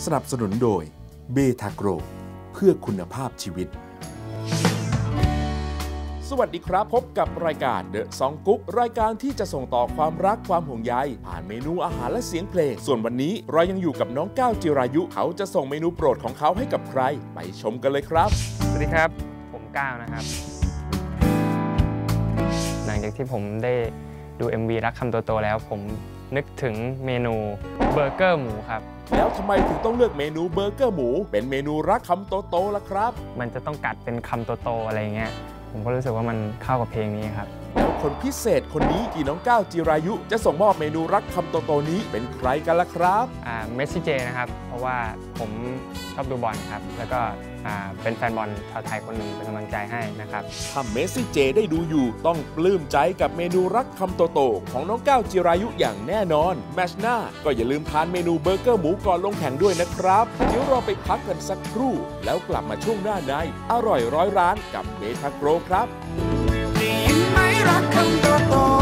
สนับสนุนโดยเบทาโกรเพื่อคุณภาพชีวิตสวัสดีครับพบกับรายการ The Song Cook รายการที่จะส่งต่อความรักความห่วงใยผ่านเมนูอาหารและเสียงเพลงส่วนวันนี้เรายังอยู่กับน้องก้าวจิรายุเขาจะส่งเมนูโปรดของเขาให้กับใครไปชมกันเลยครับสวัสดีครับผมก้าวนะครับหลังจากที่ผมได้ดู MV รักคำโตๆแล้วผมนึกถึงเมนูเบอร์เกอร์หมูครับแล้วทำไมถึงต้องเลือกเมนูเบอร์เกอร์หมูเป็นเมนูรักคำโตๆล่ะครับมันจะต้องกัดเป็นคำโตๆอะไรเงี้ยผมก็รู้สึกว่ามันเข้ากับเพลงนี้ครับแล้วคนพิเศษคนนี้ที่น้องก้าวจิรายุจะส่งมอบเมนูรักคำโตๆนี้เป็นใครกันล่ะครับเมสซี่เจนะครับเพราะว่าผมชอบดูบอลครับแล้วก็เป็นแฟนบอลชาวไทยคนหนึ่งเป็นกำลังใจให้นะครับถ้าเมสซี่เจได้ดูอยู่ต้องปลื้มใจกับเมนูรักคำโตๆของน้องก้าวจิรายุอย่างแน่นอนแมชหน้าก็อย่าลืมทานเมนูเบอร์เกอร์หมูก่อนลงแข่งด้วยนะครับเดี๋ยวเราไปพักกันสักครู่แล้วกลับมาช่วงหน้าในอร่อยร้อยร้านกับเบทาโกรครับได้ยินไหมรักคำโตๆ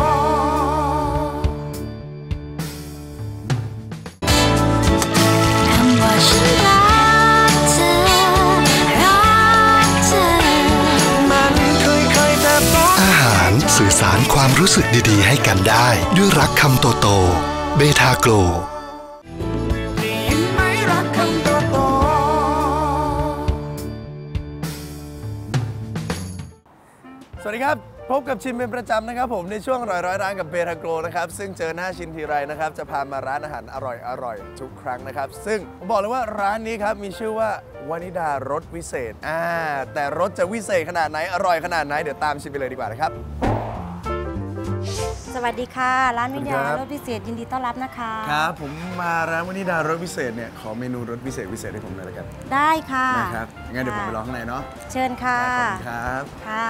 สื่อสารความรู้สึกดีๆให้กันได้ด้วยรักคำโตๆเบทาโกรสวัสดีครับพบกับชิมเป็นประจำนะครับผมในช่วงร้อยร้านกับเบทาโกรนะครับซึ่งเจอหน้าชินทีไรนะครับจะพามาร้านอาหารอร่อยทุกครั้งนะครับซึ่งผมบอกเลยว่าร้านนี้ครับมีชื่อว่าวานิดารสวิเศษแต่รสจะวิเศษขนาดไหนอร่อยขนาดไหนเดี๋ยวตามชิมไปเลยดีกว่านะครับสวัสดีค่ะร้านวานิดารสพิเศษยินดีต้อนรับนะคะครับผมมาร้านวานิดารสพิเศษเนี่ยขอเมนูรสพิเศษให้ผมหน่อยละกันได้ค่ะนะครับงั้นเดี๋ยวผมไปรอข้างในเนาะเชิญค่ะขอบคุณครับค่ะ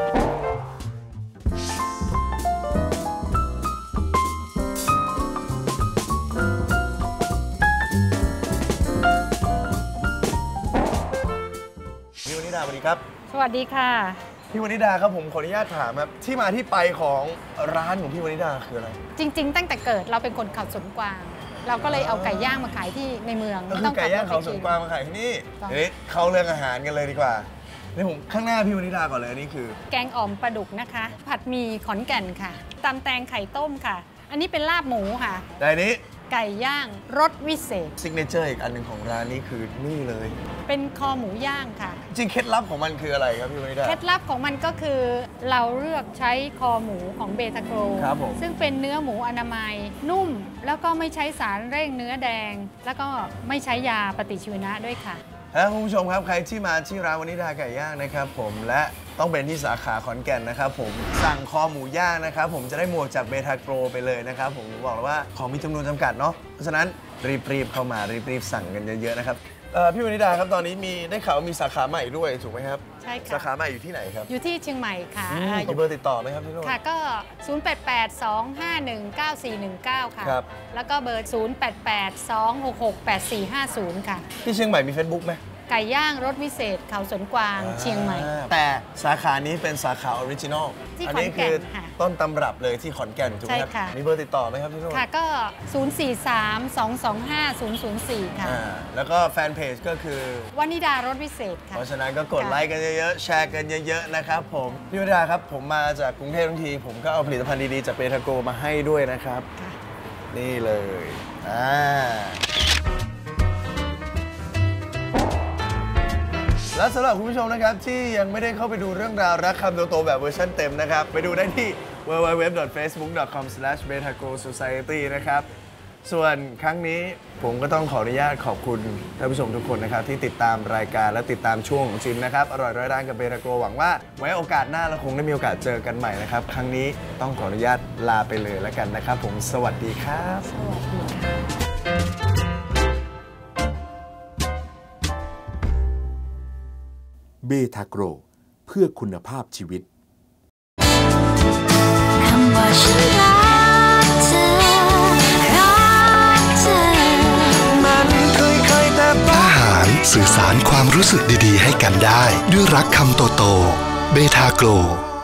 พี่วานิดาสวัสดีครับสวัสดีค่ะพี่วานิดาครับผมขออนุญาตถามครับที่มาที่ไปของร้านของพี่วานิดาคืออะไรจริงๆตั้งแต่เกิดเราเป็นคนเขาสวนกวางเราก็เลยเอาไก่ย่างมาขายที่ในเมืองก็คือไก่ย่างเขาสวนกวางมาขายที่นี่เข้าเรื่องอาหารกันเลยดีกว่านี่ผมข้างหน้าพี่วานิดาก่อนเลยนี่คือแกงอ่อมปลาดุกนะคะผัดหมี่ขอนแก่นค่ะตำแตงไข่ต้มค่ะอันนี้เป็นลาบหมูค่ะแต่นี้ไก่ย่างรสวิเศษซิกเนเจอร์อีกอันหนึ่งของร้านนี้คือนี่เลยเป็นคอหมูย่างค่ะจริงเคล็ดลับของมันคืออะไรครับพี่วานิดาเคล็ดลับของมันก็คือเราเลือกใช้คอหมูของเบทาโกรซึ่งเป็นเนื้อหมูอนามัยนุ่มแล้วก็ไม่ใช้สารเร่งเนื้อแดงแล้วก็ไม่ใช้ยาปฏิชีวนะด้วยค่ะคุณผู้ชมครับใครที่มาที่ร้านวานิดาไก่ย่างนะครับผมและต้องเป็นที่สาขาขอนแก่นนะครับผมสั่งคอหมูย่างนะครับผมจะได้หมวกจากเบทาโกรไปเลยนะครับผมบอกเลยว่าของมีจำนวนจำกัดเนาะเพราะฉะนั้นรีบเข้ามารีบสั่งกันเยอะๆนะครับพี่วานิดาครับตอนนี้มีได้ข่าวมีสาขาใหม่ด้วยถูกไหมครับใช่ค่ะสาขาใหม่อยู่ที่ไหไหนครับอยู่ที่เชียงใหม่ค่ะมีเบอร์ติดต่อไหมครับพี่โรจน์ค่ะก็0882519419ค่ะแล้วก็เบอร์0882668450ค่ะที่เชียงใหม่มี Facebook ไหมไก่ย่างรสวิเศษเขาสวนกวางเชียงใหม่แต่สาขานี้เป็นสาขาออริจินอลที่ขอนแก่นค่ะต้นตำรับเลยที่ขอนแก่นถูกไหมครับมีเบอร์ติดต่อไหมครับพี่โรจน์ค่ะก็0432250004ค่ะแล้วก็แฟนเพจก็คือวานิดารสวิเศษค่ะเพราะฉะนั้นก็กดไลค์กันเยอะๆแชร์กันเยอะๆนะครับผมพี่วานิดาครับผมมาจากกรุงเทพทั้งทีผมก็เอาผลิตภัณฑ์ดีๆจากเบทาโกรมาให้ด้วยนะครับนี่เลยและสำหรับคุณผู้ชมนะครับที่ยังไม่ได้เข้าไปดูเรื่องราวรักคำโตๆแบบเวอร์ชันเต็มนะครับไปดูได้ที่ www.facebook.com/betagrosociety นะครับส่วนครั้งนี้ผมก็ต้องขออนุญาตขอบคุณท่านผู้ชมทุกคนนะครับที่ติดตามรายการและติดตามช่วงของชิมนะครับอร่อยร้อยร้านกับเบทาโกรหวังว่าไว้โอกาสหน้าเราคงได้มีโอกาสเจอกันใหม่นะครับครั้งนี้ต้องขออนุญาตลาไปเลยแล้วกันนะครับผมสวัสดีครับสวัสดีค่ะเบทาโกรเพื่อคุณภาพชีวิตคำว่าฉันรักเธอมันเคยแต่อาหารสื่อสารความรู้สึกดีๆให้กันได้ด้วยรักคำโตๆเบทาโกร